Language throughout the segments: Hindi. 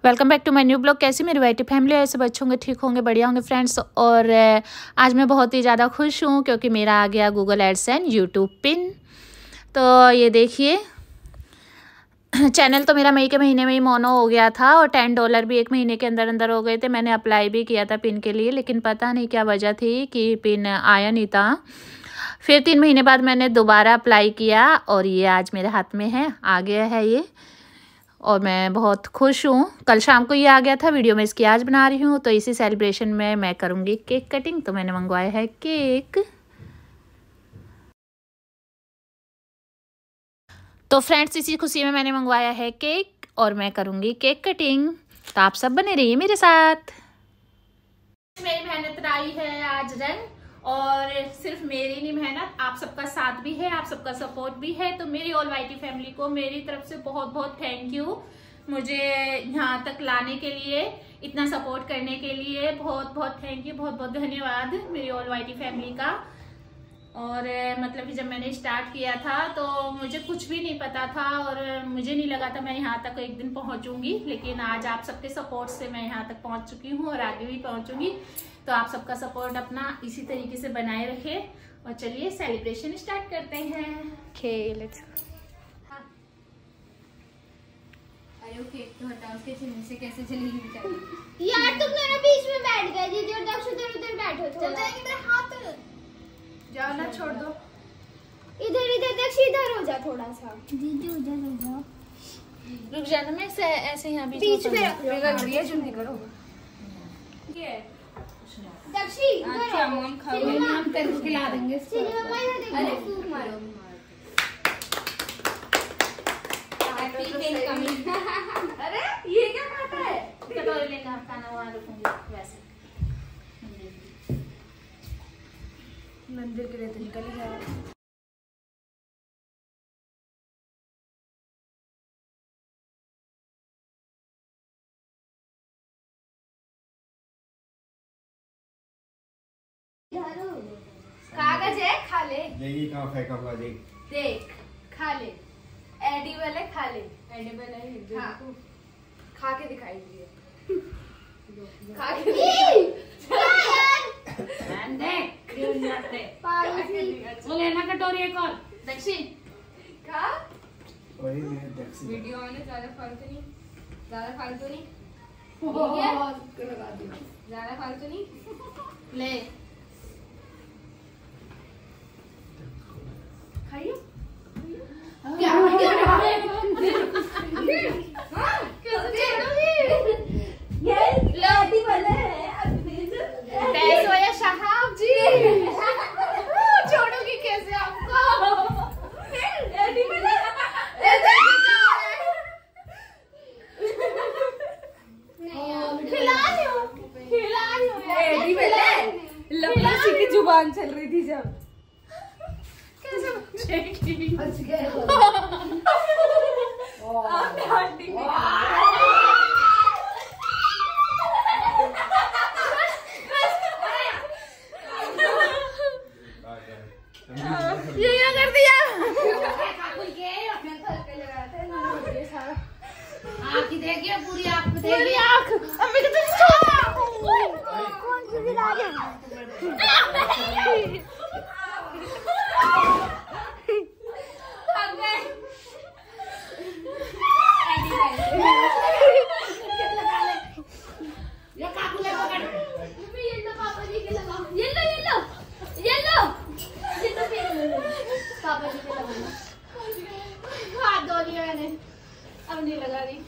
Welcome back to my new blog. कैसी मेरी वाइटी फैमिली है, सब अच्छे होंगे, ठीक होंगे, बढ़िया होंगे फ्रेंड्स। और आज मैं बहुत ही ज़्यादा खुश हूँ क्योंकि मेरा आ गया गूगल एडसेंस यूट्यूब पिन। तो ये देखिए, चैनल तो मेरा मई के महीने में ही मोनो हो गया था और $10 भी 1 महीने के अंदर अंदर हो गए थे। मैंने अप्लाई भी किया था पिन के लिए, लेकिन पता नहीं क्या वजह थी कि पिन आया नहीं था। फिर 3 महीने बाद मैंने दोबारा अप्लाई किया और ये आज मेरे हाथ में है, आ गया है ये, और मैं बहुत खुश हूँ। कल शाम को ये आ गया था, वीडियो में इसकी आज बना रही हूँ। तो इसी सेलिब्रेशन में मैं करूँगी केक कटिंग। तो मैंने मंगवाया है केक। तो फ्रेंड्स, इसी खुशी में मैंने मंगवाया है केक और मैं करूँगी केक कटिंग। तो आप सब बने रहिए मेरे साथ। मेरी मेहनत आई है आज रंग, और सिर्फ मेरी नहीं मेहनत, आप सबका साथ भी है, आप सबका सपोर्ट भी है। तो मेरी ऑल वाइटी फैमिली को मेरी तरफ से बहुत बहुत थैंक यू। मुझे यहाँ तक लाने के लिए, इतना सपोर्ट करने के लिए बहुत बहुत थैंक यू, बहुत बहुत धन्यवाद मेरी ऑल वाइटी फैमिली का। और मतलब कि जब मैंने स्टार्ट किया था तो मुझे कुछ भी नहीं पता था और मुझे नहीं लगा था मैं यहाँ तक एक दिन पहुँचूंगी, लेकिन आज आप सबके सपोर्ट से मैं यहाँ तक पहुँच चुकी हूँ और आगे भी पहुँचूंगी। तो आप सबका सपोर्ट अपना इसी तरीके से बनाए रखे और चलिए सेलिब्रेशन स्टार्ट करते हैं। लेट्स केक तो हटाओ, उसके छीलने से कैसे चलेगी बेचारी। यार तुम दोनों बीच में बैठ गए, दीदी और दक्ष उधर बैठो। चल जाएंगे मेरे हाथ जाओ ना, छोड़ दो। इधर दक्ष इधर हो जा थोड़ा सा, दीदी उधर हो जाओ। रुक जाना, मैं ऐसे यहाँ बीच में बढ़िया जल्दी करो। दक्षी अच्छा हम खाओगे, हम तेरे को खिला देंगे। अरे फूक मारो। अरे ये क्या खाता है? कटोरी लेकर खाना वहाँ रखूंगी वैसे। मंदिर के लिए तो निकल गया। कागज है, खा ले। देखिए कहाँ फेंका हुआ, देख खा ले। एडिबल है, खा ले। एडिबल है, हाँ। खा के दिखाई दिए। खा के देख। वो लेना कटोरी एक और। दक्षी खा। वीडियो ऑन है, ज्यादा फालतू नहीं, ज्यादा फालतू नहीं, ज्यादा फालतू नहीं। ले खाइयो। साहब जी छोड़ोगी कैसे आपको? लपसी की जुबान चल रही थी जब। ये क्या कर दिया? आँख देखिए पूरी, आँख पूरी आँख अम्मी के तो कौन सी दिला रहे हो? पापा जी के लगाना, हाथ धो लिया मैंने, अब नहीं लगा रही।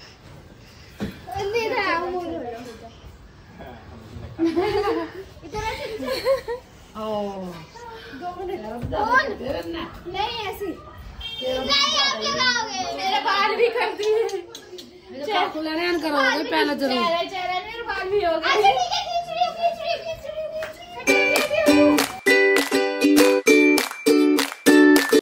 नहीं ऐसी नहीं, आप लगाओगे। मेरे बाल भी करती है। करोगे पहले जरूर। चेहरे मेरे बाल भी हो गए।